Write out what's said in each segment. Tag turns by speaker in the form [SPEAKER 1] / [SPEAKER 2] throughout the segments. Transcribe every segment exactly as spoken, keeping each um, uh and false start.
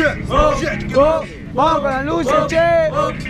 [SPEAKER 1] Oh, vamos con la luz, che.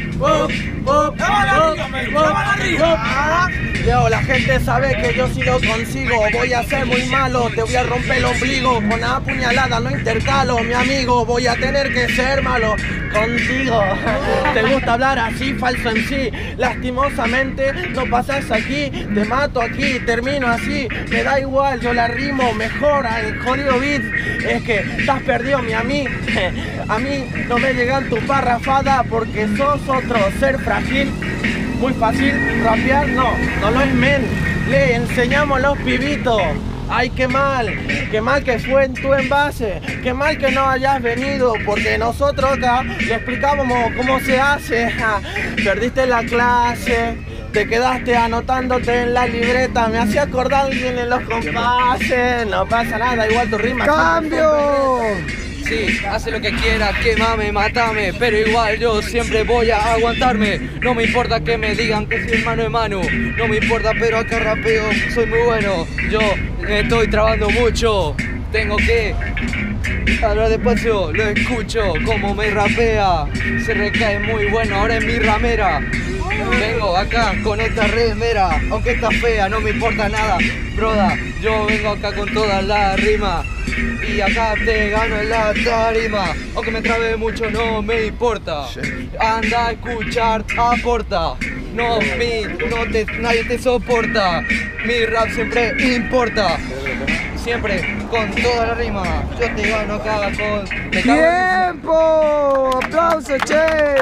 [SPEAKER 1] Yo, la gente sabe que yo si lo consigo voy a ser muy malo, te voy a romper el ombligo con la puñalada, no intercalo, mi amigo, voy a tener que ser malo contigo. Te gusta hablar así, falso en sí, lastimosamente no pasas aquí, te mato aquí, termino así, me da igual, yo la rimo mejor al jodido beat, es que estás perdido, mi amigo. A mí no me llegan tus parrafadas porque sos otro ser frágil. Muy fácil rapear, no, no lo es, men. Le enseñamos a los pibitos. Ay, qué mal, qué mal que fue en tu envase, qué mal que no hayas venido, porque nosotros acá le explicamos cómo se hace. Ja, perdiste la clase, te quedaste anotándote en la libreta, me hacía acordar bien en los compases. No pasa nada, igual tu rima.
[SPEAKER 2] ¡Cambio! Sí, hace lo que quiera, quémame, mátame, pero igual yo siempre voy a aguantarme. No me importa que me digan que soy mano de mano, no me importa, pero acá rapeo, soy muy bueno. Yo me estoy trabando mucho, tengo que hablar despacio, lo escucho como me rapea. Se recae muy bueno, ahora es mi ramera. Vengo acá con esta remera, aunque está fea, no me importa nada, broda. Yo vengo acá con toda la rima y acá te gano en la tarima. Aunque me trabe mucho, no me importa. Anda a escuchar, aporta. No, mi, no te, nadie te soporta. Mi rap siempre importa. Siempre con toda la rima. Yo te gano acá con...
[SPEAKER 1] ¡Tiempo! ¡Aplausos, che!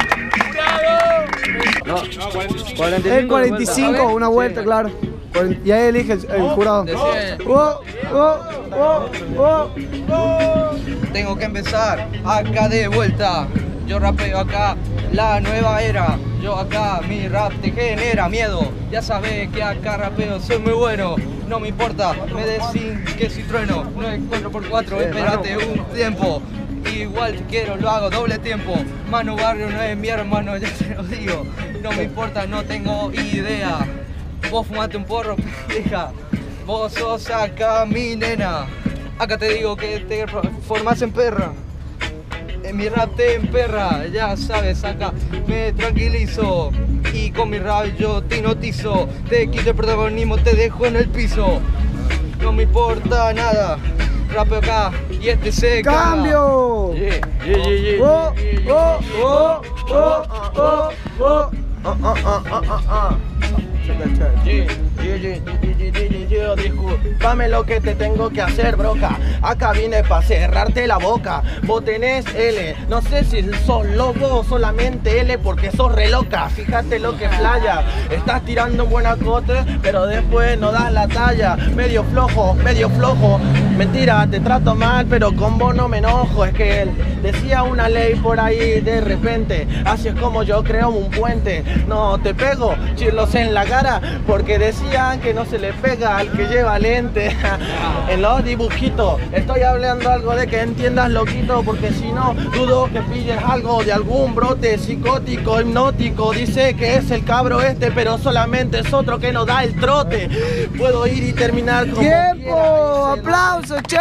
[SPEAKER 3] No,
[SPEAKER 1] El cuarenta y cinco, una vuelta, claro. Y ahí elige el, el jurado. Oh, oh, oh, oh, oh.
[SPEAKER 2] Tengo que empezar acá de vuelta. Yo rapeo acá la nueva era. Yo acá mi rap te genera miedo. Ya sabes que acá rapeo soy muy bueno. No me importa, me decís que si trueno. No es cuatro por cuatro, espérate un tiempo. Igual quiero, lo hago doble tiempo. Manu Barrio no es mi hermano, ya te lo digo. No me importa, no tengo idea. Vos fumate un porro, pendeja. Vos sos acá mi nena. Acá te digo que te formás en perra. En mi rap te emperra, ya sabes, acá me tranquilizo. Y con mi rap yo te hipnotizo. Te quito el protagonismo, te dejo en el piso. No me importa nada. Rapeo acá y este se
[SPEAKER 1] ¡Cambio!
[SPEAKER 2] Yeah, yeah, yeah, yeah,
[SPEAKER 1] oh,
[SPEAKER 2] yeah,
[SPEAKER 1] oh,
[SPEAKER 2] yeah,
[SPEAKER 1] oh, oh, oh, oh, oh, oh, oh, oh, oh. Yeah, yeah, yeah, yeah, yeah, yeah, disculpame lo que te tengo que hacer, broca. Acá vine pa' cerrarte la boca. Vos tenés L, no sé si sos loco o solamente L porque sos re loca. Fíjate lo que playa, estás tirando un buen acote, pero después no das la talla. Medio flojo, medio flojo. Mentira, te trato mal, pero con vos no me enojo. Es que él decía una ley por ahí de repente. Así es como yo creo un puente. No te pego, chirlos en la cara, porque decían que no se le pega al que lleva lente. En los dibujitos estoy hablando algo de que entiendas, loquito, porque si no dudo que pilles algo de algún brote psicótico, hipnótico. Dice que es el cabro este, pero solamente es otro que no da el trote. Puedo ir y terminar como ¡tiempo! ¡Aplausos, che!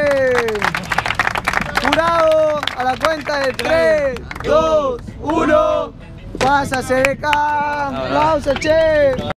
[SPEAKER 1] Jurado, a la cuenta de tres, dos, uno. Pásase de acá. ¡Aplausos, che!